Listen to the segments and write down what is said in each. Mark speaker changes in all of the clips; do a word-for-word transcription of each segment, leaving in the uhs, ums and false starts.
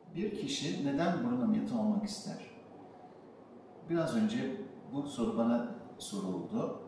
Speaker 1: Bir kişi neden burun ameliyatı olmak ister? Biraz önce bu soru bana soruldu.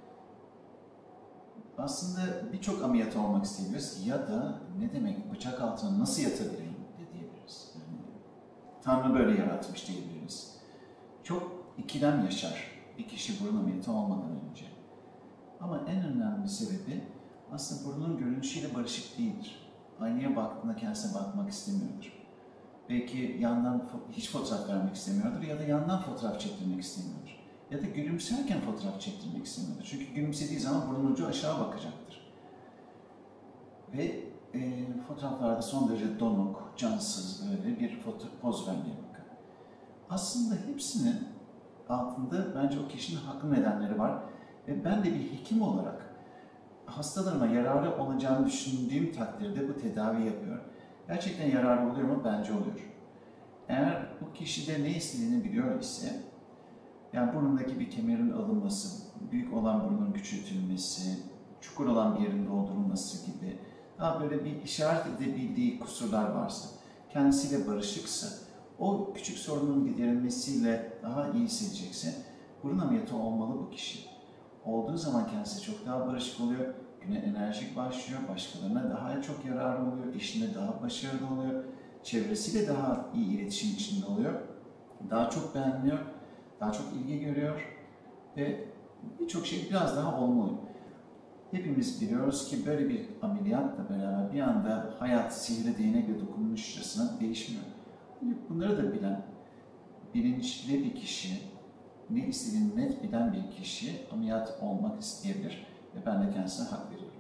Speaker 1: Aslında birçok ameliyat olmak isteyebiliriz ya da ne demek bıçak altına nasıl yatabilirim de diyebiliriz. Yani, Tanrı böyle yaratmış diyebiliriz. Çok ikilem yaşar bir kişi burun ameliyatı olmadan önce. Ama en önemli sebebi aslında burnunun görünüşüyle barışık değildir. Aynaya baktığında kendisine bakmak istemiyordur. Belki yandan hiç fotoğraf vermek istemiyordur ya da yandan fotoğraf çektirmek istemiyordur. Ya da gülümserken fotoğraf çektirmek istemiyordur. Çünkü gülümsediği zaman burun ucu aşağı bakacaktır. Ve e, fotoğraflarda son derece donuk, cansız böyle bir foto poz vermeye bakar. Aslında hepsinin altında bence o kişinin haklı nedenleri var. Ve ben de bir hekim olarak hastalarıma yararlı olacağını düşündüğüm takdirde bu tedavi yapıyorum. Gerçekten yararlı oluyor mu? Bence oluyor. Eğer bu kişi de ne istediğini biliyor ise, yani burnundaki bir kemerin alınması, büyük olan burnun küçültülmesi, çukur olan bir yerin doldurulması gibi daha böyle bir işaret edebildiği kusurlar varsa, kendisiyle barışıksa, o küçük sorunun giderilmesiyle daha iyi hissedecekse, burun ameliyatı olmalı bu kişi. Olduğu zaman kendisi çok daha barışık oluyor, güne enerjik başlıyor, başkalarına daha çok yararlı oluyor, işinde daha başarılı oluyor, çevresiyle daha iyi iletişim içinde oluyor, daha çok beğeniliyor, daha çok ilgi görüyor ve birçok şey biraz daha olumlu. Hepimiz biliyoruz ki böyle bir ameliyatla beraber bir anda hayat sihirli değnekle dokunmuşçasına değişmiyor. Bunları da bilen, bilinçli bir kişi, ne istediğini net bilen bir kişi ameliyat olmak isteyebilir ve ben de kendisine hak veriyorum.